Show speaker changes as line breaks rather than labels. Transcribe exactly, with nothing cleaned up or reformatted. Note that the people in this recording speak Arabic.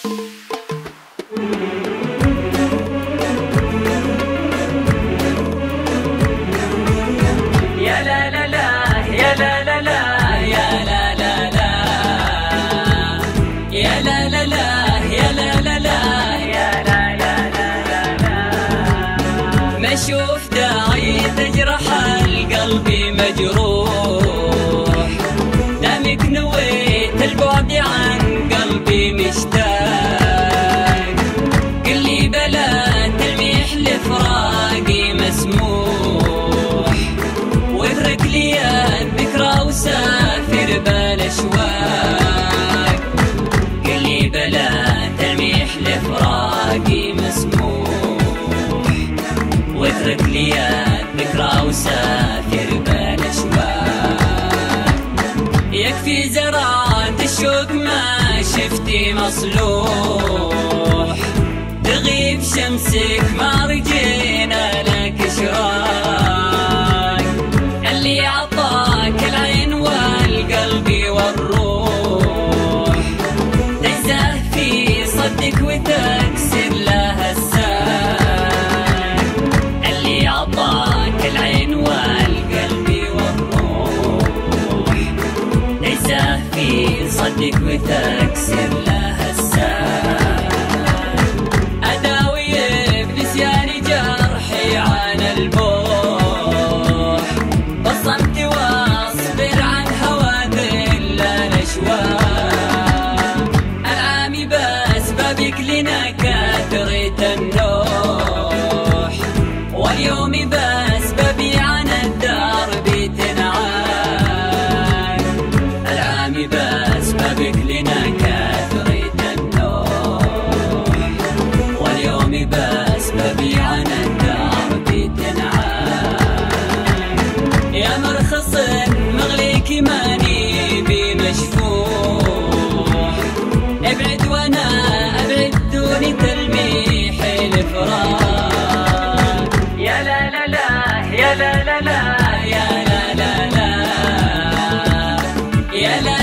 أشوف داعي تجرح القلب مجروح، دامك نويت البعد عن قلبي مشتاق، قلي بلا تلميح لفراقي مسموح، واترك لي الذكرى وسافر بالاشواق، قلي بلا تلميح لفراقي مسموح، واترك لي الذكرى وسافر بالاشواق. يكفي زرعت الشوق ما شفتي مصلوح، تغيب شمسك ما رجينا لك اشراق، اللي عطاك العين والقلب والروح، تجزاه في صدك وتكسر لها الساق، اللي عطاك العين والقلب والروح، تجزاه في صدك وتكسر لها الساق. أداوي بنسيان جرحي على البوح، بصمت واصبر عن هوى ذل الأشواق، العامي بأسبابك لنا كثرة النوح، واليوم بأسبابي عن الدار بتنعاد، العامي بأسبابك لنا كثرة النوح، واليوم بأسبابي عن الدار بتنعاد. يا مرخص مغليك ماني بمشفوح، ابعد وانا ابعد دون تلميح الفراق. يا لا لا لا يا لا لا لا يا لا لا لا يا لا